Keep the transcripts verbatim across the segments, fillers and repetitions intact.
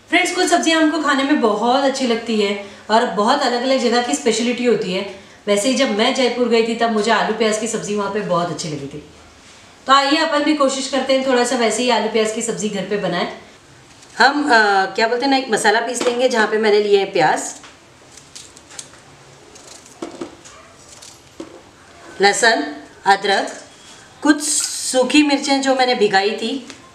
Friends, कुछ सब्जियां हमको खाने में बहुत अच्छी लगती है और बहुत अलग अलग जगह की स्पेशलिटी होती है। वैसे ही जब मैं जयपुर गई थी तब मुझे आलू प्याज की सब्जी वहाँ पे बहुत अच्छी लगी थी। तो आइए अपन भी कोशिश करते हैं थोड़ा सा वैसे ही आलू प्याज की सब्जी घर पे बनाएं। हम आ, क्या बोलते हैं ना, एक मसाला पीस लेंगे जहाँ पे मैंने लिए हैं प्याज, लहसुन, अदरक, कुछ सूखी मिर्चें जो मैंने भिगाई थी।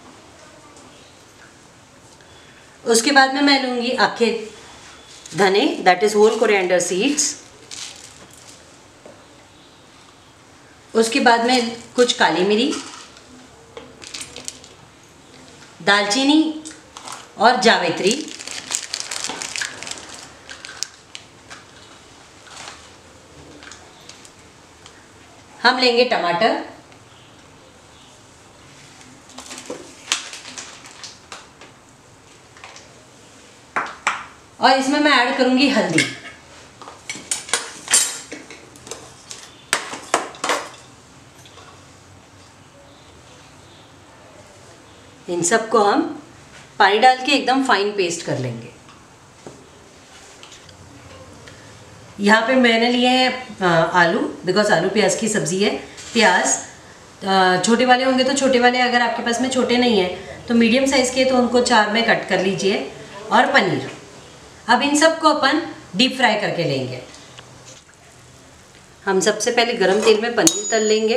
उसके बाद में मैं लूँगी आखे धने, that is whole coriander seeds. उसके बाद में कुछ काली मिरी, दालचीनी और जावित्री। हम लेंगे टमाटर और इसमें मैं ऐड करूंगी हल्दी। इन सबको हम पानी डाल के एकदम फाइन पेस्ट कर लेंगे। यहाँ पे मैंने लिए हैं आलू, बिकॉज आलू प्याज की सब्ज़ी है। प्याज छोटे वाले होंगे तो छोटे वाले, अगर आपके पास में छोटे नहीं है तो मीडियम साइज़ के तो उनको चार में कट कर लीजिए। और पनीर, अब इन सब को अपन डीप फ्राई करके लेंगे। हम सबसे पहले गरम तेल में पनीर तल लेंगे।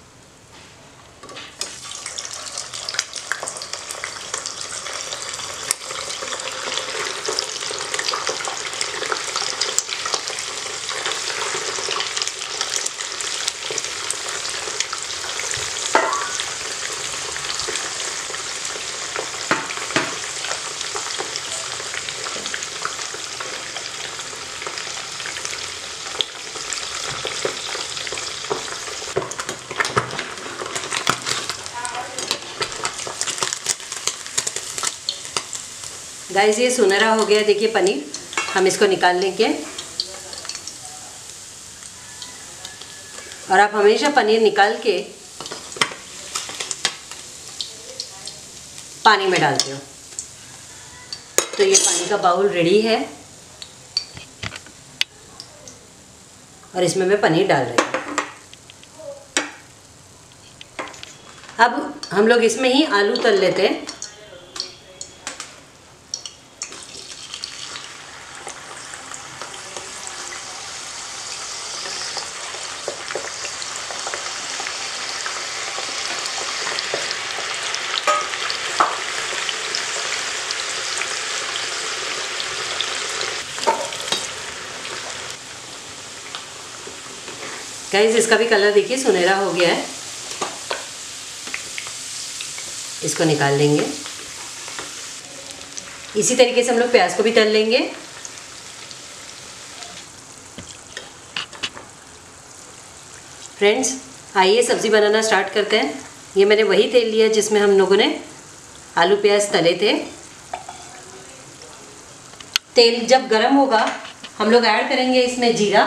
गाइस, ये सुनहरा हो गया, देखिए पनीर। हम इसको निकाल लेंगे। और आप हमेशा पनीर निकाल के पानी में डालते हो। तो ये पानी का बाउल रेडी है और इसमें मैं पनीर डाल रही हूँ। अब हम लोग इसमें ही आलू तल लेते हैं। गाइस, इसका भी कलर देखिए सुनहरा हो गया है। इसको निकाल लेंगे। इसी तरीके से हम लोग प्याज को भी तल लेंगे। फ्रेंड्स, आइए सब्ज़ी बनाना स्टार्ट करते हैं। ये मैंने वही तेल लिया जिसमें हम लोगों ने आलू प्याज तले थे। तेल जब गर्म होगा हम लोग ऐड करेंगे इसमें जीरा,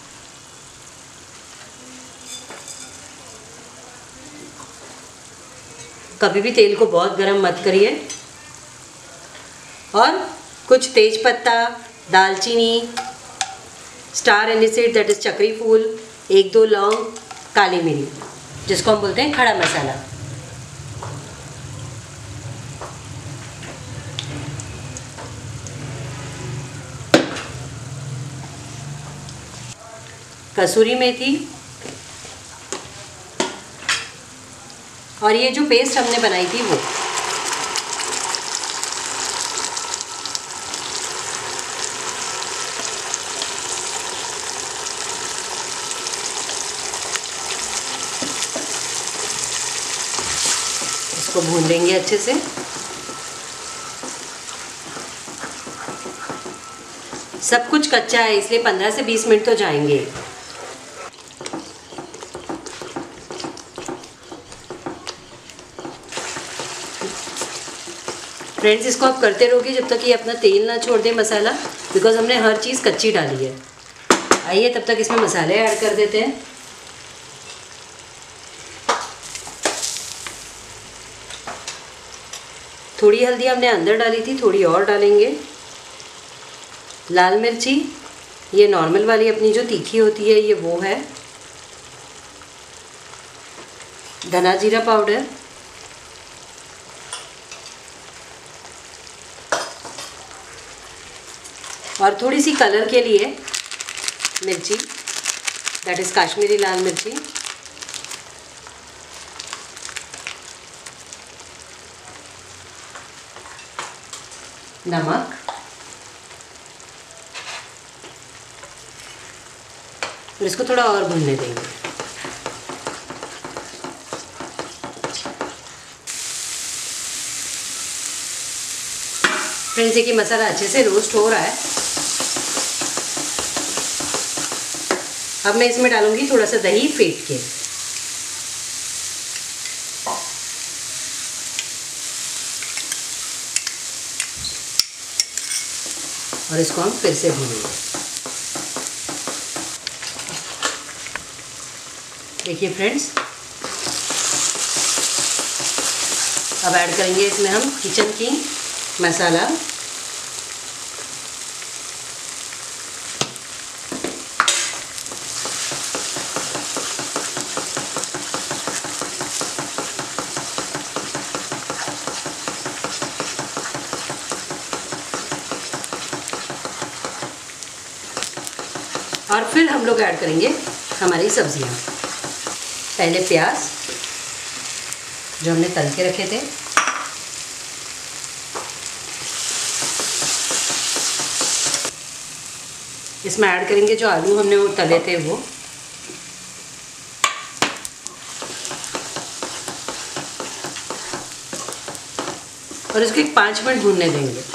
कभी भी तेल को बहुत गर्म मत करिए। और कुछ तेज पत्ता, दालचीनी, स्टार एनिसेड दैट इज़ चक्री फूल, एक दो लौंग, काली मिरी जिसको हम बोलते हैं खड़ा मसाला। कसूरी मेथी और ये जो पेस्ट हमने बनाई थी वो। इसको भून लेंगे अच्छे से। सब कुछ कच्चा है इसलिए पंद्रह से बीस मिनट तो जाएंगे। फ्रेंड्स, इसको आप करते रहोगे जब तक ये अपना तेल ना छोड़ दे मसाला, बिकॉज हमने हर चीज़ कच्ची डाली है। आइए तब तक इसमें मसाले ऐड कर देते हैं। थोड़ी हल्दी हमने अंदर डाली थी, थोड़ी और डालेंगे। लाल मिर्ची ये नॉर्मल वाली अपनी जो तीखी होती है ये वो है। धना जीरा पाउडर, और थोड़ी सी कलर के लिए मिर्ची, दैट इज़ काश्मीरी लाल मिर्ची। नमक, और इसको थोड़ा और भूनने देंगे। फ्रेंड्स देखिए मसाला अच्छे से रोस्ट हो रहा है। अब मैं इसमें डालूंगी थोड़ा सा दही फेंट के। और इसको हम फिर से भूनेंगे। देखिए फ्रेंड्स, अब ऐड करेंगे इसमें हम किचन किंग मसाला। और फिर हम लोग ऐड करेंगे हमारी सब्जियां। पहले प्याज जो हमने तल के रखे थे, इसमें ऐड करेंगे जो आलू हमने वो तले थे वो। और इसको एक पाँच मिनट भूनने देंगे।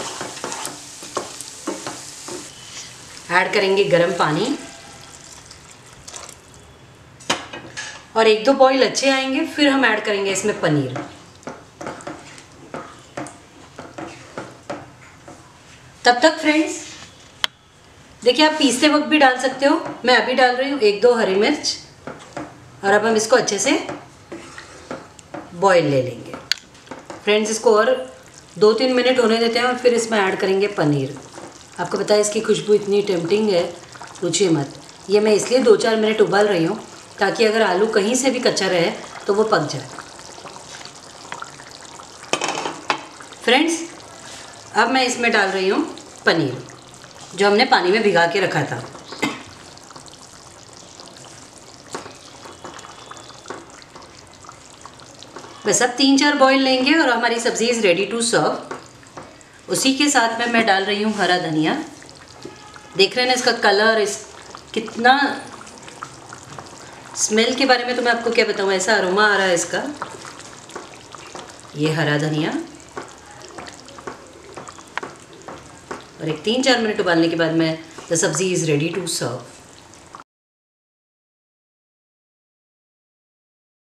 ऐड करेंगे गरम पानी, और एक दो बॉईल अच्छे आएंगे फिर हम ऐड करेंगे इसमें पनीर। तब तक फ्रेंड्स देखिए, आप पीसते वक्त भी डाल सकते हो, मैं अभी डाल रही हूँ एक दो हरी मिर्च। और अब हम इसको अच्छे से बॉईल ले लेंगे। फ्रेंड्स इसको और दो तीन मिनट होने देते हैं और फिर इसमें ऐड करेंगे पनीर। आपको पता है इसकी खुशबू इतनी टेम्पटिंग है, पूछिए मत। ये मैं इसलिए दो चार मिनट उबाल रही हूँ ताकि अगर आलू कहीं से भी कच्चा रहे तो वो पक जाए। फ्रेंड्स अब मैं इसमें डाल रही हूँ पनीर जो हमने पानी में भिगा के रखा था। बस अब तीन चार बॉईल लेंगे और हमारी सब्जी इज़ रेडी टू सर्व। उसी के साथ में मैं डाल रही हूँ हरा धनिया। देख रहे हैं ना इसका कलर, इस कितना स्मेल के बारे में तो मैं आपको क्या बताऊँ, ऐसा अरोमा आ रहा है इसका। ये हरा धनिया, और एक तीन चार मिनट उबालने के बाद में द सब्जी इज़ रेडी टू सर्व।